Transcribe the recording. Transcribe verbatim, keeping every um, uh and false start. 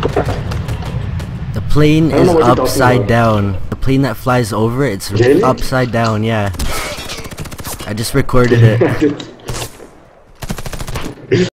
The plane I don't is know what you're talking upside about. down. The plane that flies over, it's Really? upside down, yeah. I just recorded it.